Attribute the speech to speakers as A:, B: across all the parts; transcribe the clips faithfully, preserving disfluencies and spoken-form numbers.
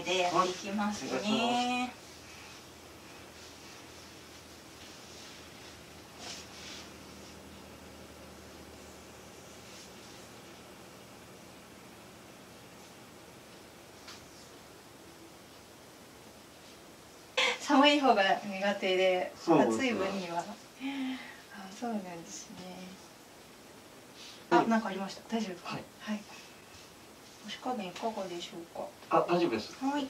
A: でやっていきますね。寒い方が苦手で、暑い分には。あ、そうなんですね。あ、なんかありました。大丈夫ですか。はい。はい。おし加減いかがでしょうか。
B: あ、大丈夫です。
A: はい。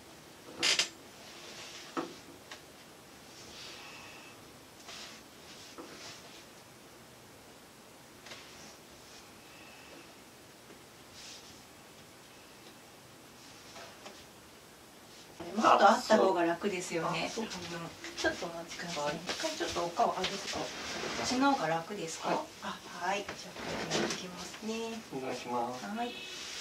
A: もっとあった方が楽ですよね。ちょっとお待ちください。一回ちょっとお顔あれですか。こっちの方が楽ですか。はい、あ、はい。じゃあこれやっていきますね。
B: お願いします。
A: はい。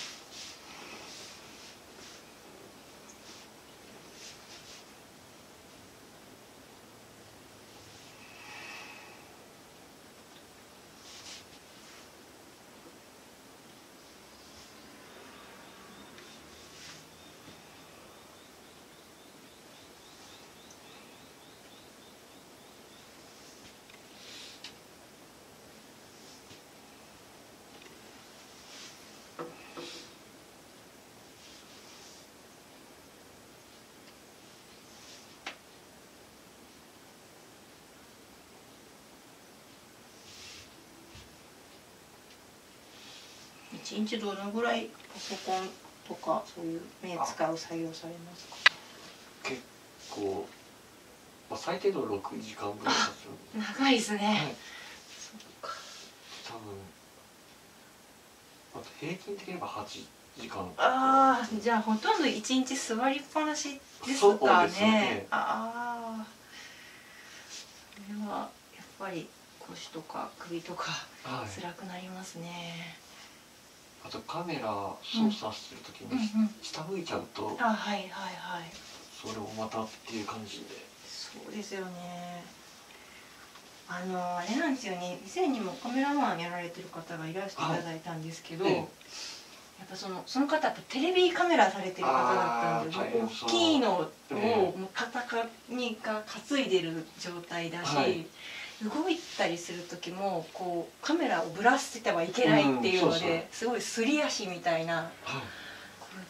A: 一日どのぐらいパソコンとかそういう目使う作業されますか。
B: 結構、まあ、最低でもろくじかんぐらい経つ。
A: 長いですね。はい、
B: そっか。多分あと平均的にははちじかん。
A: ああ、じゃあほとんど一日座りっぱなしですかね。ね、ああ、それはやっぱり腰とか首とか辛くなりますね。
B: はい、あとカメラ操作するときに下向いちゃうと、うんうん、あ、はいはいはい、それもまたっていう感じで。
A: そうですよね。あのあれなんですよね。以前にもカメラマンやられてる方がいらしていただいたんですけど、はい、やっぱそのその方ってテレビカメラされてる方だったんで、大きいのをもう肩にが担いでる状態だし、はい、動いたりする時もこうカメラをぶらせてはいけないっていうので、すごいすり足みたいな。はい、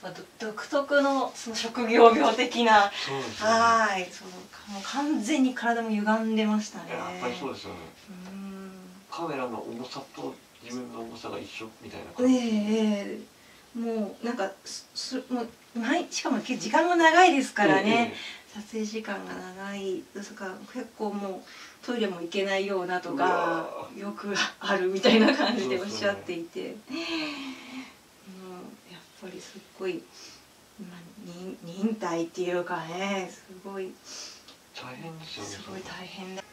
A: やっぱ独特のその職業病的な、はい、そう、もう完全に体も歪んでましたね。
B: やっぱりそうですよね。うん、カメラの重さと自分の重さが一緒みたいな感じ。え
A: え、もうなんかすもうないしかも時間も長いですからね。ええ、撮影時間が長いですから結構もうトイレも行けないようなとかよくあるみたいな感じでおっしゃっていて。やっぱりすっごい、まあ、忍忍耐っていうかね、すごい
B: 大変ですよね。
A: すごい大変だ。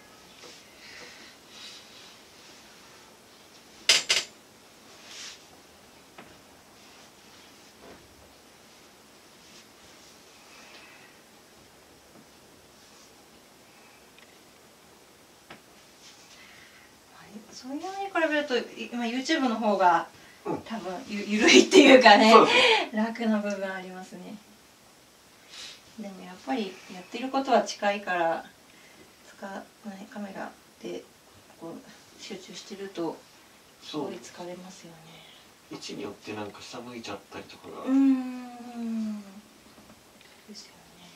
A: そういうのに比べると今 YouTube の方が多分ゆゆるいっていうかね、楽な部分ありますね。でもやっぱりやってることは近いから使わないカメラでこう集中してるとすごい疲れますよね。
B: 位置によってなんか下向いちゃったりとかが。
A: うーん。ですよね。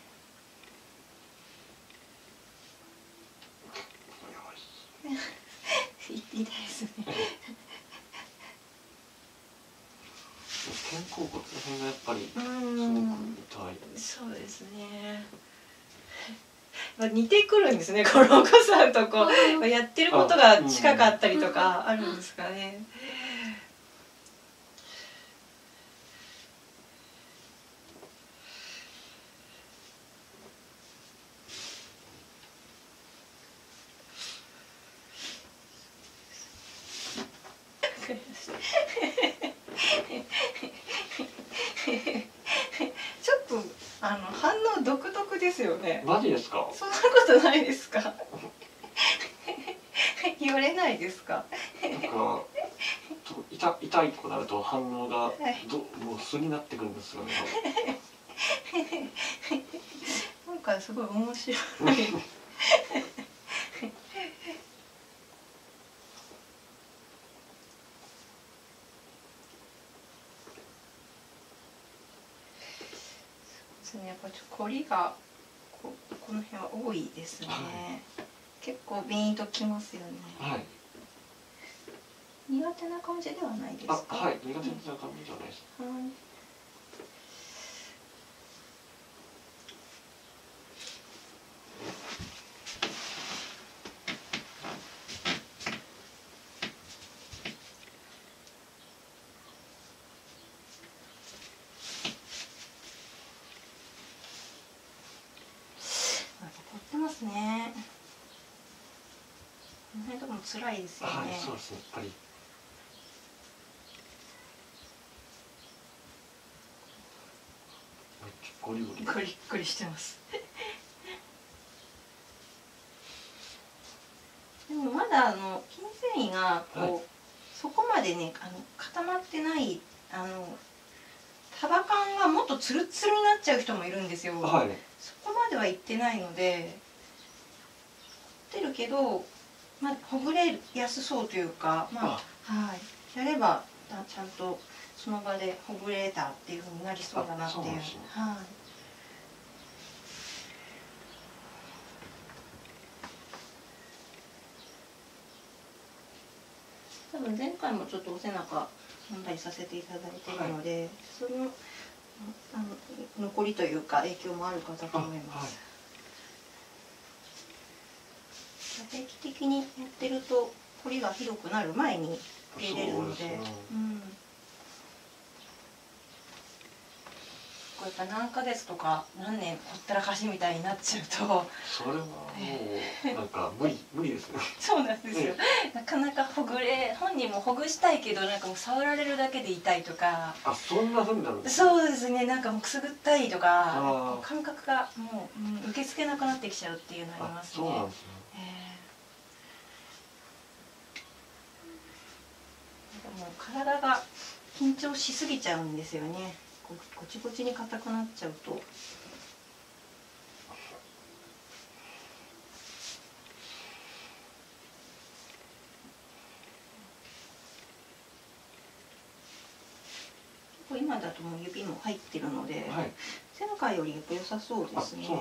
A: 痛いですね。
B: 肩甲骨の辺がやっぱりすごく痛い。
A: そうですね。似てくるんですね。このお子さんとこうやってることが近かったりとかあるんですかね。ちょっとあの反応独特ですよね。
B: マジですか？
A: そんなことないですか？言われないですか？
B: なんか痛痛いとなると反応がどもう素になってくるんですよね。
A: なんかすごい面白い。そうですね、やっぱちょっと凝りがここの辺は多いですね。はい、結構ビーンときますよね。
B: はい。
A: 苦手な感じではないですか？
B: あ、はい、苦手な感じではないです。はい。
A: 凝ってますね。この辺とかも辛いですよね。
B: はい、そうですね、やっぱり。ゴリゴリ。
A: ゴリゴリしてます。でもまだあの筋繊維がこう、はい、そこまでねあの固まってないあの束感がもっとツルツルになっちゃう人もいるんですよ。はい、そこまではいってないので、凝ってるけど、まあ、ほぐれやすそうというか、まあ、はい、やればちゃんとその場でほぐれたっていうふうになりそうだなっていう。はい。多分前回もちょっとお背中飲んだりさせていただいているので、はい、そのあの残りというか影響もあるかと思います。はい、定期的にやってると凝りがひどくなる前に入れれるので、うん、こうやっぱ何ヶ月とか何年ほったらかしみたいになっちゃうと、
B: それはもうなんか無理無理ですね。
A: そうなんですよ。なかなかほぐれ本人もほぐしたいけどなんかもう触られるだけで痛いとか。
B: あ、そんな風になるんです
A: か。そうですね。なんかもうくすぐったいとか感覚がもう、うん、受け付けなくなってきちゃうっていうのありますね。そうなんですね。えー、もう体が緊張しすぎちゃうんですよね。ごちごちに硬くなっちゃうと。今だともう指も入ってるので、はい、前回よりやっぱ良さそうですね。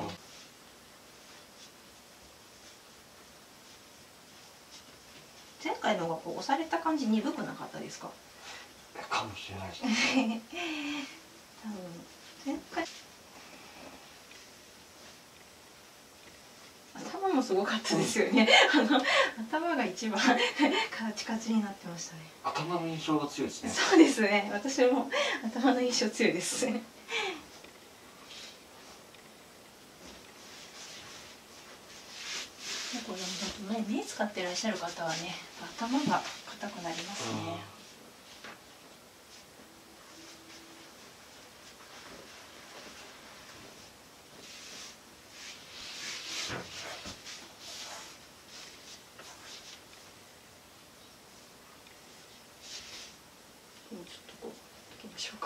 A: 前回の方がこう押された感じ鈍くなかったですか？
B: かもしれないですね。
A: 多分前回頭もすごかったですよね。あの頭が一番カチカチになってましたね。
B: 頭の印象が強いですね。
A: そうですね。私も頭の印象強いですね。これも目使ってらっしゃる方はね、頭が硬くなりますね。ちょっとこう行きましょうか。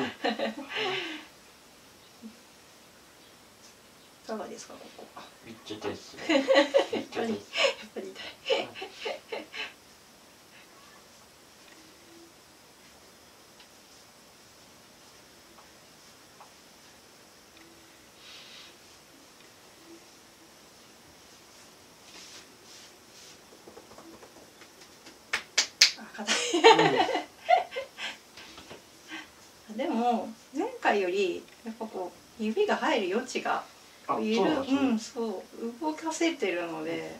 A: いかがですかここ。
B: めっちゃ痛いですね。
A: やっぱりやっぱり痛い。あ、硬い。でも前回よりやっぱこう指が入る余地がいる、うん、そう動かせてるので、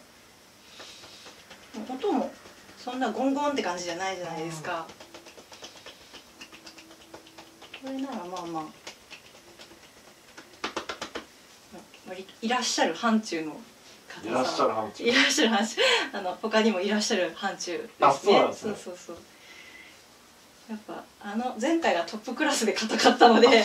A: 音もそんなゴンゴンって感じじゃないじゃないですか。これならまあまあいらっしゃる範疇の方
B: いらっしゃる範疇
A: いらっしゃる範疇あの他にもいらっしゃる範疇ですね。あ、そうなんですね。そうそうそう。やっぱあの前回がトップクラスで硬かったので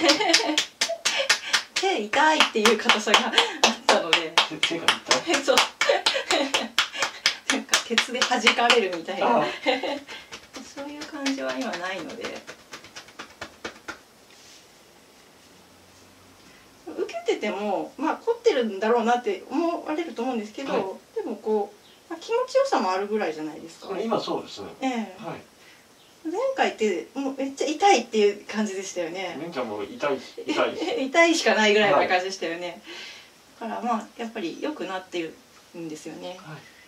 A: 手痛いっていう硬さがあったので
B: 手が痛い
A: そうなんかケツで弾かれるみたいなそういう感じは今ないので、 っててもまあ凝ってるんだろうなって思われると思うんですけど、はい、でもこう、まあ、気持ちよさもあるぐらいじゃないですか。
B: 今そうですね。ええ、はい。
A: 前回ってもうめっちゃ痛いっていう感じでしたよね。
B: 前回も痛い痛い
A: 痛いしかないぐらいな感じでしたよね。はい、だからまあやっぱり良くなってるんですよね。はい、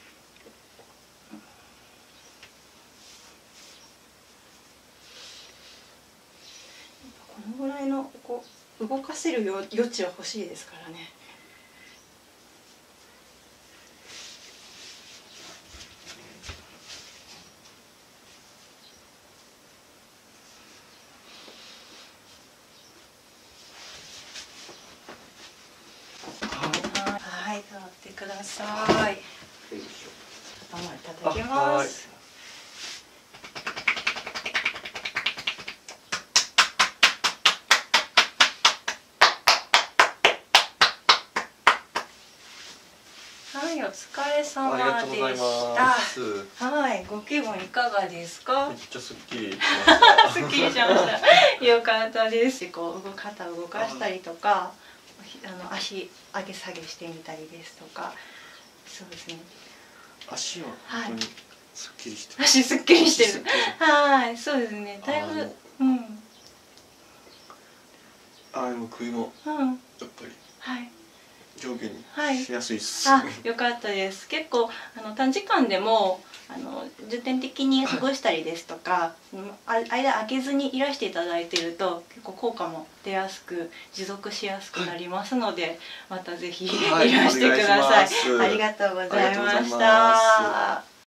A: このぐらいのこう動かせる余地は欲しいですからね。はい、座ってください。頭いただきます。はい、お疲れ様でした。はい、ご気分いかがですか？
B: めっちゃすっきりしました。
A: すっきりしました。よかったです。こう肩を動かしたりとか、あの足上げ下げしてみたりですとか、そうですね。
B: 足は本当にすっきりしてる。
A: 足すっきりしてる。はい、そうですね。だいぶ、うん。
B: あ、でも首もやっぱり。はい。上下にしやすいです。
A: はい、あ、よかったです。結構あの短時間でもあの重点的にほぐしたりですとか、はい、間空けずにいらしていただいていると結構効果も出やすく持続しやすくなりますので、はい、またぜひいらしてください。はい、ありがとうございました。